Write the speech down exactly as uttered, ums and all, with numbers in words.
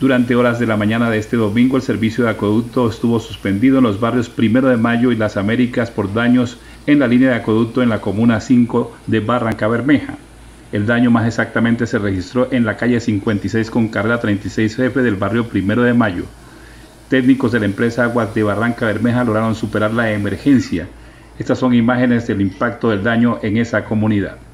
Durante horas de la mañana de este domingo, el servicio de acueducto estuvo suspendido en los barrios Primero de Mayo y Las Américas por daños en la línea de acueducto en la comuna cinco de Barrancabermeja. El daño más exactamente se registró en la calle cincuenta y seis con carrera treinta y seis F del barrio Primero de Mayo. Técnicos de la empresa Aguas de Barrancabermeja lograron superar la emergencia. Estas son imágenes del impacto del daño en esa comunidad.